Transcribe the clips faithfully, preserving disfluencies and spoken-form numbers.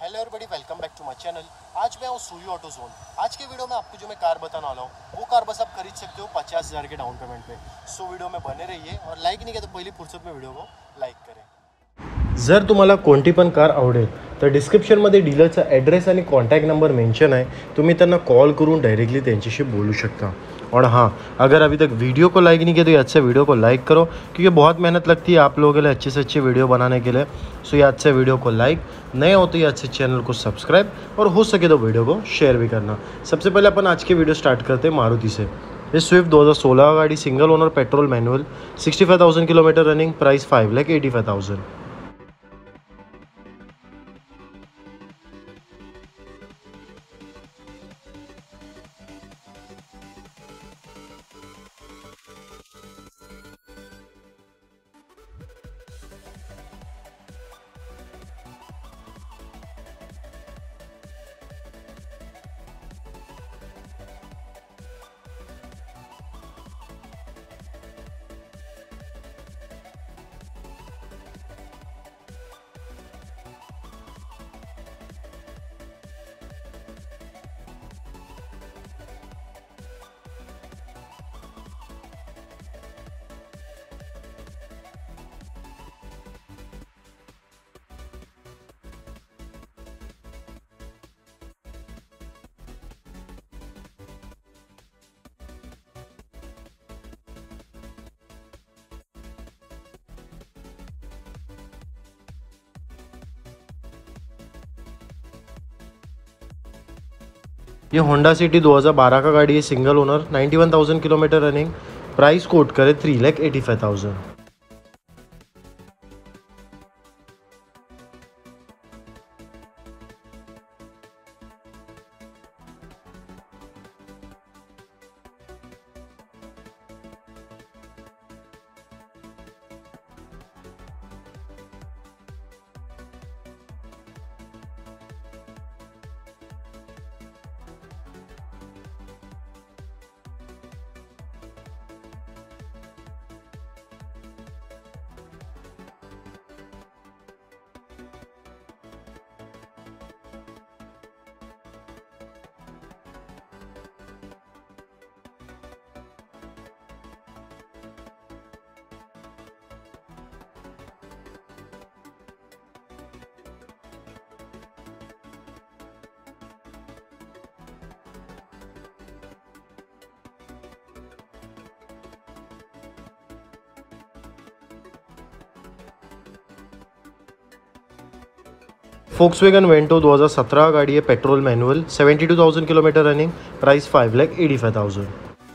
Hello everybody, welcome back to my channel. आज मैं हूँ सुई ऑटो जोन। आज के वीडियो में आपको जो मैं कार बताने वाला हूँ वो कार बस आप खरीद सकते हो पचास हज़ार के डाउन पेमेंट पे। सो वीडियो में बने रहिए और लाइक नहीं किया तो पहिली फुर्सत में वीडियो को लाईक करें। जर तुम्हाला कोणती पण कार आवडेल तर डिस्क्रिप्शनमध्ये डीलरचा ॲड्रेस आणि कॉन्टॅक्ट नंबर मेंशन आहे, तुम्ही त्यांना कॉल करून डायरेक्टली त्यांच्याशी बोलू शकता। और हाँ, अगर अभी तक वीडियो को लाइक नहीं किया तो ये अच्छे वीडियो को लाइक करो, क्योंकि बहुत मेहनत लगती है आप लोगों के लिए अच्छे से अच्छी वीडियो बनाने के लिए। सो ये अच्छे वीडियो को लाइक, नए हो तो ये अच्छे चैनल को सब्सक्राइब और हो सके तो वीडियो को शेयर भी करना। सबसे पहले अपन आज की वीडियो स्टार्ट करते हैं मारुति से। ये स्विफ्ट दो हज़ार सोलह गाड़ी, single owner, petrol manual, sixty five thousand kilometre running, price five lakh eighty five thousand. ये होंडा सिटी दो हज़ार बारह का गाड़ी है, single owner, ninety one thousand kilometre running, price quote करे three lakh eighty five thousand. Volkswagen Vento दो हज़ार सत्रह गाड़ी है, petrol manual, seventy two thousand kilometre running, price five lakh eighty five thousand.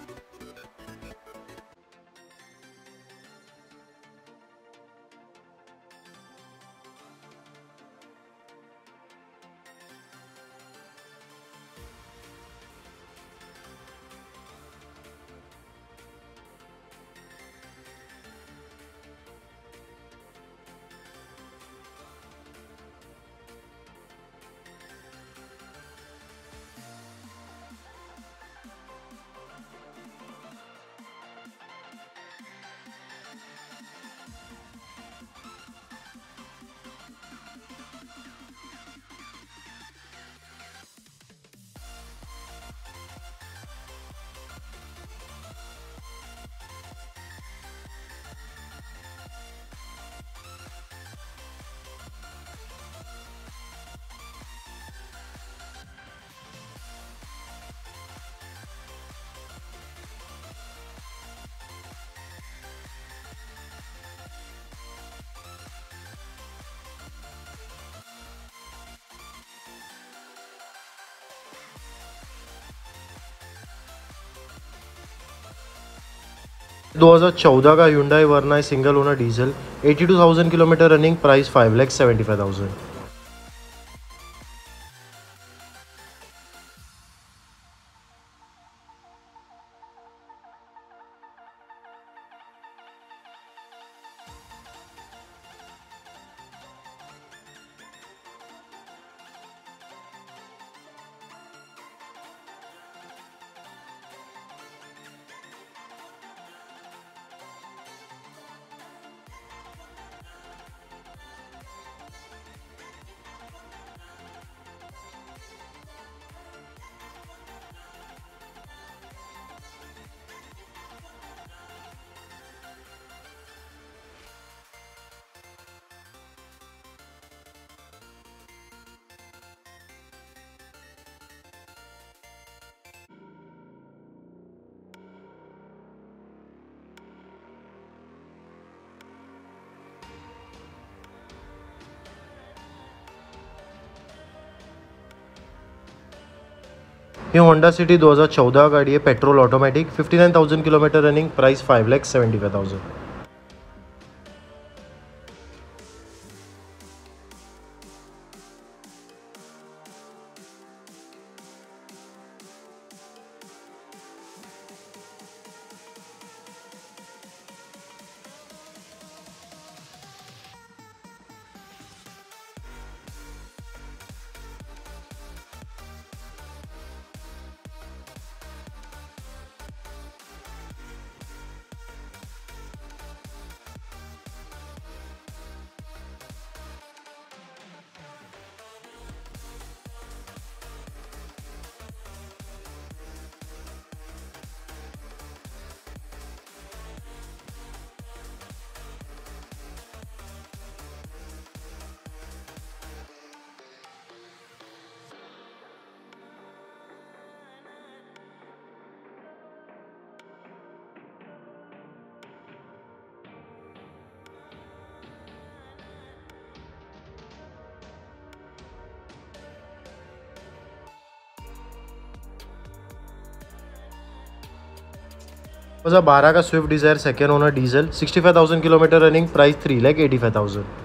दो हज़ार चौदह का Hyundai वर्ना है, single owner, diesel, eighty two thousand kilometre running, price five lakh seventy five thousand. ये होंडा सिटी दो हज़ार चौदह गाड़ी है, petrol automatic, fifty nine thousand kilometre running, price five lakh seventy five thousand. दो हज़ार बारह का Swift Dzire second owner diesel, sixty five thousand kilometre running, price three lakh eighty five thousand.